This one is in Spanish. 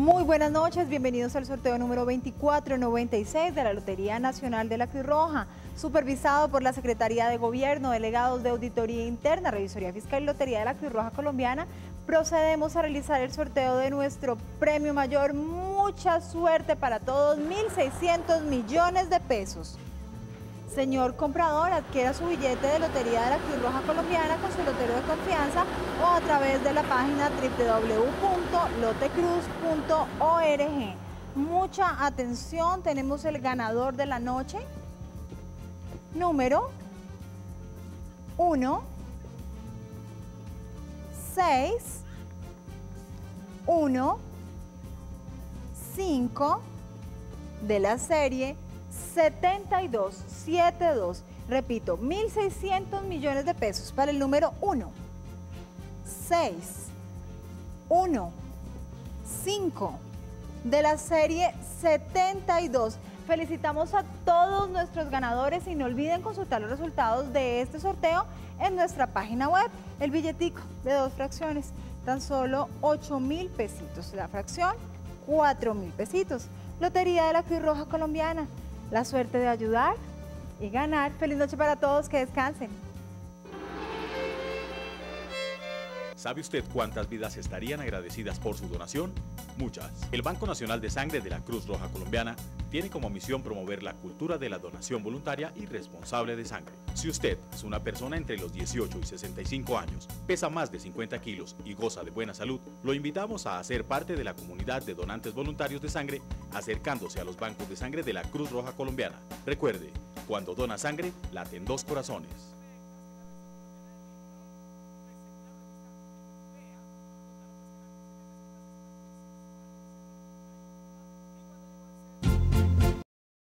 Muy buenas noches, bienvenidos al sorteo número 2496 de la Lotería Nacional de la Cruz Roja, supervisado por la Secretaría de Gobierno, delegados de Auditoría Interna, Revisoría Fiscal y Lotería de la Cruz Roja Colombiana. Procedemos a realizar el sorteo de nuestro premio mayor. Mucha suerte para todos, 1.600 millones de pesos. Señor comprador, adquiera su billete de Lotería de la Cruz Roja Colombiana con su lotero de confianza o a través de la página www.lotecruz.org. Mucha atención, tenemos el ganador de la noche, número 1, 6, 1, 5 de la serie 7272. Repito, 1.600 millones de pesos para el número 1, 6, 1, 5 de la serie 72. Felicitamos a todos nuestros ganadores y no olviden consultar los resultados de este sorteo en nuestra página web. El billetico de 2 fracciones, tan solo 8.000 pesitos. La fracción, 4.000 pesitos. Lotería de la Cruz Roja Colombiana. La suerte de ayudar y ganar. Feliz noche para todos, que descansen. ¿Sabe usted cuántas vidas estarían agradecidas por su donación? Muchas. El Banco Nacional de Sangre de la Cruz Roja Colombiana tiene como misión promover la cultura de la donación voluntaria y responsable de sangre. Si usted es una persona entre los 18 y 65 años, pesa más de 50 kilos y goza de buena salud, lo invitamos a hacer parte de la comunidad de donantes voluntarios de sangre, acercándose a los bancos de sangre de la Cruz Roja Colombiana. Recuerde, cuando dona sangre, laten 2 corazones.